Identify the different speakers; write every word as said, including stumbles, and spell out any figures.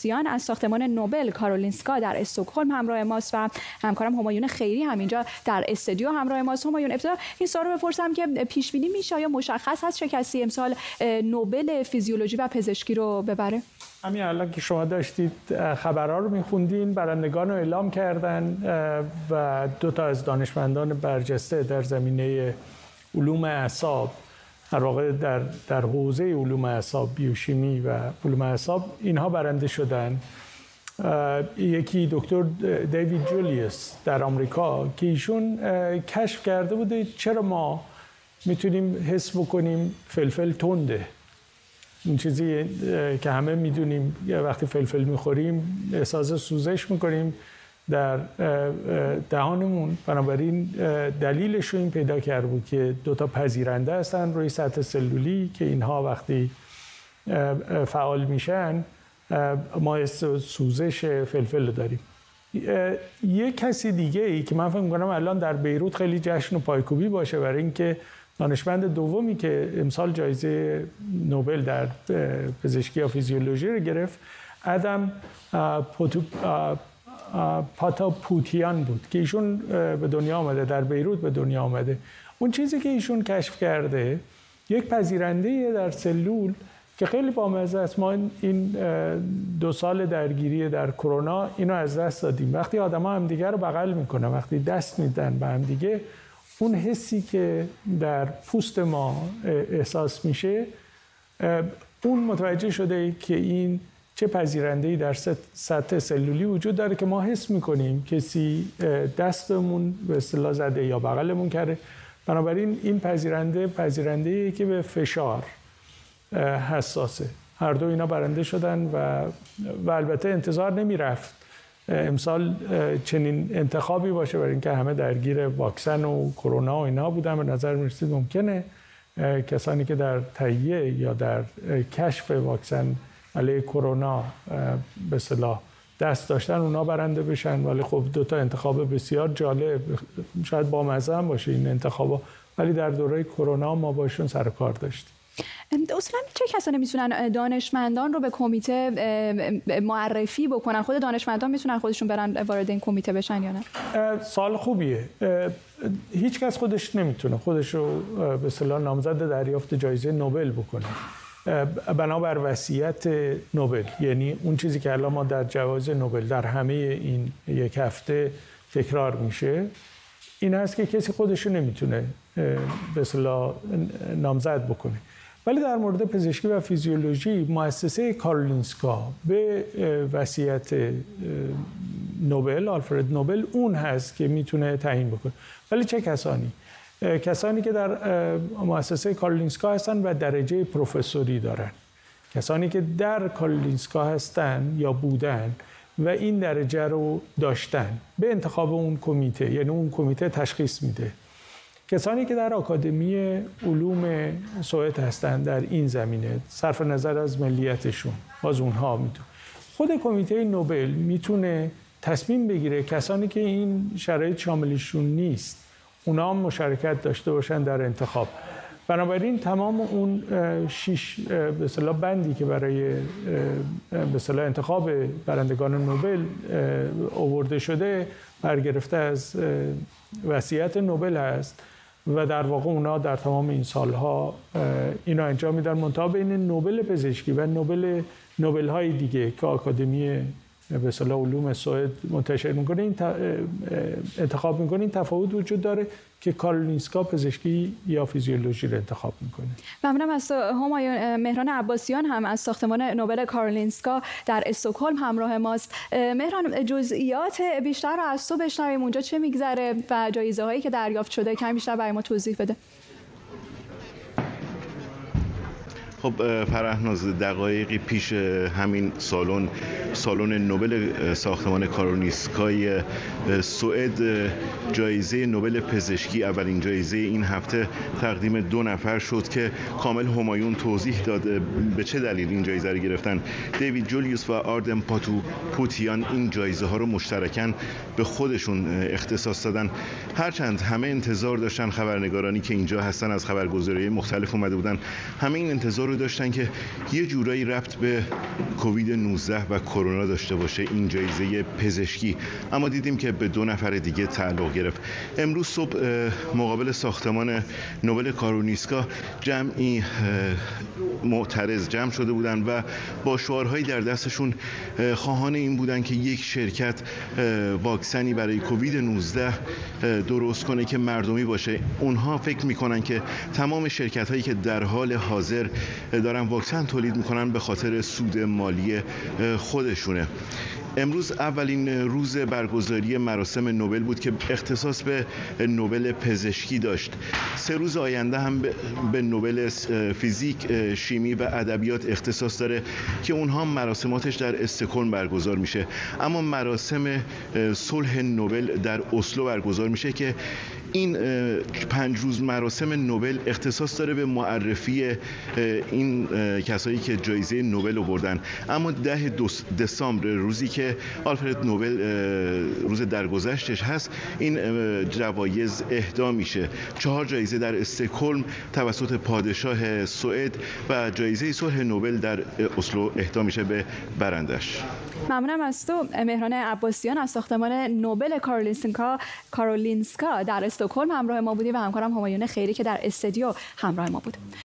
Speaker 1: عباسیان از ساختمان نوبل کارولینسکا در استکهلم همراه ماست و همکارم همایون خیری هم اینجا در استودیو همراه ماست. همایون، ابتدا این سوال رو بپرسم که پیش بینی میشه یا مشخص هست چه کسی امسال نوبل فیزیولوژی و پزشکی رو ببره؟
Speaker 2: همین الان که شما داشتید خبرها رو میخوندین، برندگان رو اعلام کردن و دو تا از دانشمندان برجسته در زمینه علوم اعصاب، در واقع در در حوزه علوم اعصاب، بیوشیمی و علوم اعصاب، اینها برنده شدن. یکی دکتر دیوید جولیوس در آمریکا که ایشون کشف کرده بوده چرا ما میتونیم حس بکنیم فلفل تنده. این چیزی که همه میدونیم، وقتی فلفل میخوریم احساس سوزش میکنیم در دهانمون. بنابراین دلیلش رو این پیدا کرده بود که دو تا پذیرنده هستن روی سطح سلولی که اینها وقتی فعال میشن ما سوزش فلفل رو داریم. یک کسی دیگه ای که من فکر می‌کنم الان در بیروت خیلی جشن و پایکوبی باشه برای اینکه دانشمند دومی که امسال جایزه نوبل در پزشکی یا فیزیولوژی رو گرفت، آدم پاتاپوتیان بود که ایشون به دنیا آمده، در بیروت به دنیا آمده. اون چیزی که ایشون کشف کرده یک پذیرنده در سلول که خیلی بامزه است. ما این دو سال درگیری در کرونا اینو از دست دادیم. وقتی آدم‌ها همدیگه رو بغل میکنن، وقتی دست میدن به همدیگه، اون حسی که در پوست ما احساس میشه، اون متوجه شده که این چه پذیرنده‌ای در سطح سلولی وجود داره که ما حس میکنیم کسی دستمون به اصطلاح زده یا بغلمون کرده. بنابراین این پذیرنده پذیرنده‌ای که به فشار حساسه. هر دو اینا برنده شدن و, و البته انتظار نمی رفت امسال چنین انتخابی باشه، برای اینکه همه درگیر واکسن و کرونا و اینا بودن. به نظر می رسید ممکنه کسانی که در تهیه یا در کشف واکسن علیه کرونا به اصطلاح دست داشتن اونا برنده بشن. ولی خب دو تا انتخاب بسیار جالب، شاید بامزه هم باشه این انتخابا، ولی در دوره کرونا ما باشون سر کار داشتیم.
Speaker 1: اصلا چه کسانی میتونن دانشمندان رو به کمیته معرفی بکنن؟ خود دانشمندان میتونن خودشون برن وارد این کمیته بشن یا نه؟
Speaker 2: سوال خوبیه. هیچ کس خودش نمیتونه خودش رو به اصطلاح نامزد دریافت جایزه نوبل بکنه بنابر وصیت نوبل. یعنی اون چیزی که الان ما در جوایز نوبل در همه این یک هفته تکرار میشه این هست که کسی خودش رو نمیتونه به اصطلاح نامزد بکنه. ولی در مورد پزشکی و فیزیولوژی مؤسسه کارولینسکا به وصیت نوبل، آلفرد نوبل، اون هست که میتونه تعیین بکنه. ولی چه کسانی؟ کسانی که در مؤسسه کارولینسکا هستن و درجه پروفسوری دارن، کسانی که در کارولینسکا هستن یا بودن و این درجه رو داشتن به انتخاب اون کمیته، یعنی اون کمیته تشخیص میده. کسانی که در آکادمی علوم سوئد هستند در این زمینه، صرف نظر از ملیتشون، باز اونها میتونه. خود کمیته نوبل میتونه تصمیم بگیره کسانی که این شرایط شاملشون نیست اونا هم مشارکت داشته باشن در انتخاب. بنابراین تمام اون شش به اصطلاح بندی که برای به اصطلاح انتخاب برندگان نوبل آورده شده برگرفته از وصیت نوبل هست و در واقع اونا در تمام این سالها اینو انجام میدن. منتها بین نوبل پزشکی و نوبل نوبل های دیگه که آکادمی به اصطلاح علوم سوئد منتشر میکنه، این انتخاب میکنه، این تفاوت وجود داره که کارولینسکا پزشکی یا فیزیولوژی رو انتخاب میکنه.
Speaker 1: ممنونم از همایون. مهران عباسیان هم از ساختمان نوبل کارولینسکا در استکهلم همراه ماست. مهران، جزئیات بیشتر رو از تو بشنویم، اونجا چه میگذره و جایزه هایی که دریافت شده کم بیشتر برای ما توضیح بده.
Speaker 3: خب فرهناز، دقایقی پیش همین سالن سالن نوبل ساختمان کارولینسکای سوئد جایزه نوبل پزشکی، اولین جایزه این هفته، تقدیم دو نفر شد که کامل همایون توضیح داد به چه دلیل این جایزه رو گرفتن. دیوید جولیوس و آردم پاتاپوتیان این جایزه ها رو مشترکاً به خودشون اختصاص دادن. هرچند همه انتظار داشتن، خبرنگارانی که اینجا هستن از خبرگزاری‌های مختلف اومده بودن، همه این انتظار رو داشتن که یه جورایی ربط به کووید نوزده و کرونا داشته باشه این جایزه پزشکی، اما دیدیم که به دو نفر دیگه تعلق گرفت. امروز صبح مقابل ساختمان نوبل کارولینسکا جمعی معترض جمع شده بودند و با شعارهایی در دستشون خواهان این بودن که یک شرکت واکسنی برای کووید نوزده درست کنه که مردمی باشه. اونها فکر میکنن که تمام شرکت هایی که در حال حاضر دارن واکسن تولید میکنن به خاطر سود مالی خودشونه. امروز اولین روز برگزاری مراسم نوبل بود که اختصاص به نوبل پزشکی داشت. سه روز آینده هم به نوبل فیزیک، شیمی و ادبیات اختصاص داره که اونها مراسماتش در استکهلم برگزار میشه. اما مراسم صلح نوبل در اسلو برگزار میشه که این پنج روز مراسم نوبل اختصاص داره به معرفی این کسایی که جایزه نوبل رو بردن. اما ده دسامبر، روزی که آلفرد نوبل روز درگذشتش هست، این جوایز اهدا میشه. چهار جایزه در استکهلم توسط پادشاه سوئد و جایزه صلح نوبل در اسلو اهدا میشه به برندش.
Speaker 1: ممنونم از تو مهران عباسیان از ساختمان نوبل کارولینسکا کارولینسکا در استکهلم همراه ما بودی و همکارم همایون خیری که در استودیو همراه ما بود.